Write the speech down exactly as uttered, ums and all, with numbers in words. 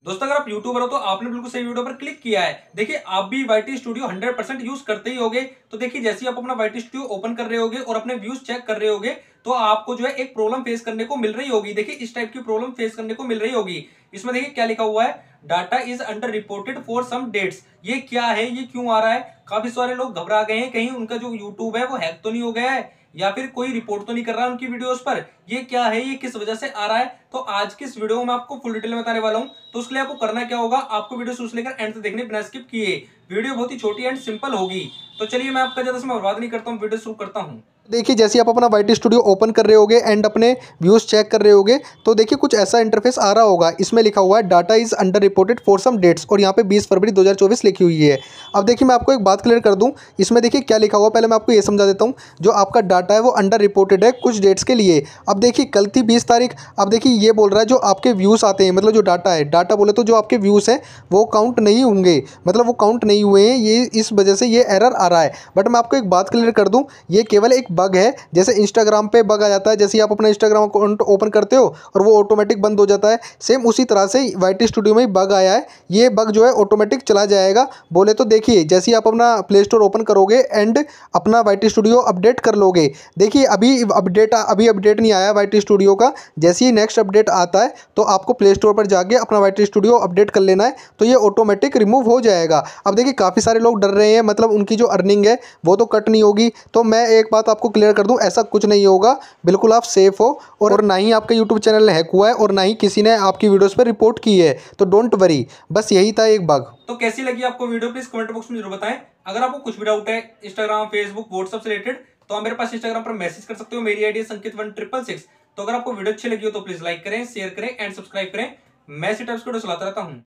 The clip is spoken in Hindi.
दोस्तों अगर आप यूट्यूबर हो तो आपने बिल्कुल सही वीडियो पर क्लिक किया है। देखिए आप भी YT studio hundred percent use करते ही होगे। तो देखिए जैसे ही आप अपना वाईटी स्टूडियो ओपन कर रहे होगे और अपने व्यूज चेक कर रहे होगे तो आपको जो है एक प्रॉब्लम फेस करने को मिल रही होगी। देखिए इस टाइप की प्रॉब्लम फेस करने को मिल रही होगी। इसमें देखिए क्या लिखा हुआ है, data is under reported for some dates. ये क्या है, ये क्यों आ रहा है? काफी सारे लोग घबरा गए हैं, कहीं उनका जो यूट्यूब है वो हैक तो नहीं हो गया है या फिर कोई रिपोर्ट तो नहीं कर रहा है उनकी वीडियोस पर। ये क्या है, ये किस वजह से आ रहा है? तो आज की इस वीडियो में आपको फुल डिटेल में बताने वाला हूं। तो उसके लिए आपको करना क्या होगा, आपको वीडियो शुरू से लेकर एंड तक देखने बिना स्किप किए। वीडियो बहुत ही छोटी एंड सिंपल होगी। तो चलिए मैं आपका ज्यादा समय बर्बाद नहीं करता हूं, वीडियो शुरू करता हूं। देखिए जैसे आप अपना वाईटी स्टूडियो ओपन कर रहे होगे एंड अपने व्यूज चेक कर रहे होगे तो देखिए कुछ ऐसा इंटरफेस आ रहा होगा। इसमें लिखा हुआ है data is under reported for some dates और यहाँ पे बीस फरवरी दो हज़ार चौबीस लिखी हुई है। अब देखिए मैं आपको एक बात क्लियर कर दूं, इसमें देखिए क्या लिखा हुआ, पहले मैं आपको ये समझा देता हूँ। जो आपका डाटा है वो अंडर रिपोर्टेड है कुछ डेट्स के लिए। अब देखिए कल थी बीस तारीख। अब देखिए ये बोल रहा है जो आपके व्यूज़ आते हैं, मतलब जो डाटा है, डाटा बोले तो जो आपके व्यूज़ हैं वो काउंट नहीं होंगे, मतलब वो काउंट नहीं हुए हैं। ये इस वजह से ये एरर आ रहा है। बट मैं आपको एक बात क्लियर कर दूँ, ये केवल एक बग है। जैसे इंस्टाग्राम पे बग आ जाता है, जैसे ही आप अपना इंस्टाग्राम अकाउंट ओपन करते हो और वो ऑटोमेटिक बंद हो जाता है, सेम उसी तरह से वाईटी स्टूडियो में बग आया है। ये बग जो है ऑटोमेटिक चला जाएगा। बोले तो देखिए जैसे ही आप अपना प्ले स्टोर ओपन करोगे एंड अपना वाईटी स्टूडियो अपडेट कर लोगे, देखिए अभी अपडेट अभी अपडेट नहीं आया वाईटी स्टूडियो का। जैसे ही नेक्स्ट अपडेट आता है तो आपको प्ले स्टोर पर जाके अपना वाईटी स्टूडियो अपडेट कर लेना है, तो ये ऑटोमेटिक रिमूव हो जाएगा। अब देखिए काफ़ी सारे लोग डर रहे हैं, मतलब उनकी जो अर्निंग है वो तो कट नहीं होगी। तो मैं एक बात आपको क्लियर कर दूं, ऐसा कुछ नहीं होगा, बिल्कुल आप सेफ हो। और, और ना ही आपका यूट्यूब चैनल हैक हुआ है और ना ही किसी ने आपकी वीडियोस पर रिपोर्ट की है। तो डोंट वरी, बस यही था एक बग। तो कैसी लगी आपको वीडियो, प्लीज कमेंट बॉक्स में जरूर बताएं। अगर आपको कुछ भी डाउट है इंस्टाग्राम, फेसबुक, व्हाट्सएप से रिलेटेड तो आप मेरे पास इंस्टाग्राम पर मैसेज कर सकते हो। मेरी आईडी संकेत वन ट्रिपल सिक्स। तो अगर आपको वीडियो अच्छी लगी हो तो प्लीज लाइक करें, शेयर करें एंड सब्सक्राइब करें। मैं इसी टाइप्स की वीडियो चलाता रहता हूं।